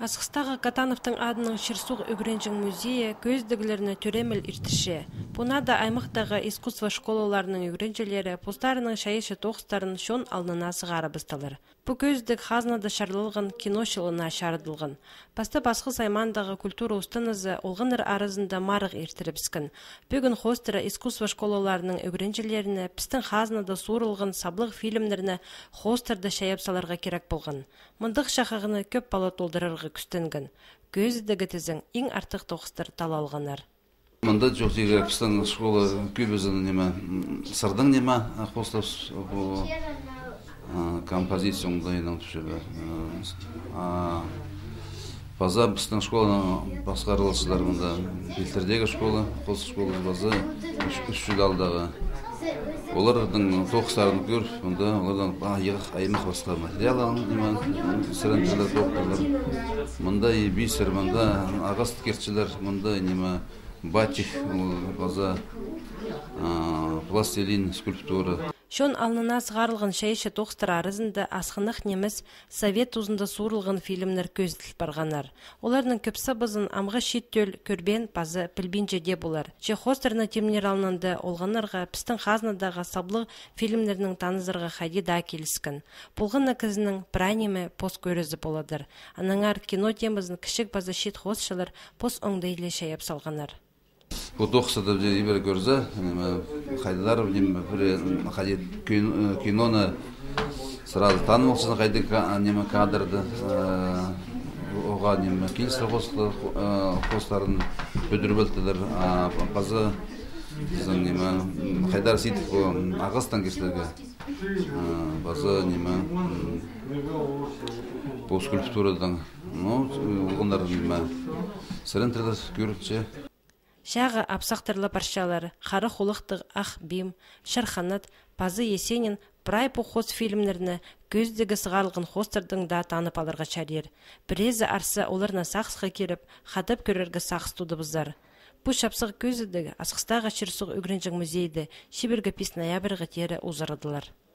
Асқыстағы Катановтың адының Шырсуқ үгренжің музейі көздігілеріне төреміл иртіші. Бұнада аймақтағы искусство школаларының үгренжелері постарының шайышы тоқыстарын шон алнына сығары бұсталыр. Бұ көздік хазнада шарлылғын киношылына шарыдылғын. Басты басқы саймандағы культура устанызы олғыныр арызында марық ертіріпскін. Бүгін хостыры искусство школаларының үгренжелеріне пістің хазнада суырылғын саблық фильмдеріне хостырды шайапсаларға керек болған. Мұндық шақығыны көп бала толдырырғы күстінгін. Көздігі тізің ең артық тоқыстыр талалғанар. Мұнда жоқ деген пістің школа көбізін неме сырдың неме хостас композицияң дайынан түшігі. База біздің школаның басқарылышылар мұнда Белтердегі школа, қос школа база үш жыл алдағы. Олардың тоқыстарын көр, мұнда олардан аймақ басқа материал сірін тілі тоқтылар. Мұнда бисер, мұнда ағаст кертшілер, мұнда батик, база пластилин, скульптура. Шон алнына сығарылған шайышы тоқстыр арызында асқынық неміз совет ұзында суырылған фильмнер көзділіп барғанар. Олардың көпсі бізін амға шеттөл көрбен пазы пілбенжеде болар. Че хостырына темнер алынды олғанарға пістің қазнадағы саблы фильмнерінің танызырға қайди да келіскін. Болғына кізінің пранемі пос көрізі боладыр. Анаңар кино темізін кішік базы шет хостшылар пос оңдайлы шайып салғанар. Бұл тоқсада бір көрзі, қайдалар киноны сразу танымалшыны қайды кадрды, оға келісі қостарын өдір бөлтілер, базы қайдар сейтік ағыстан кешілерге, базы бұл скульптурадан, оғындардың сірін тілі көрікше. Шағы апсақтырлы паршалары, қары құлықтық ақ бим, шарханат, пазы есенин, прай по хост фильмлеріне көздегі сығарылғын хостырдың да танып алырға чарер. Бірезі арсы оларына сақсқа келіп, қатып көрергі сақс туды бұздар. Бұ шапсығы көзідігі асқыстағы Шырсуқ үгренжің музейді шибіргі пес ноябрға тері ұзырыдылар.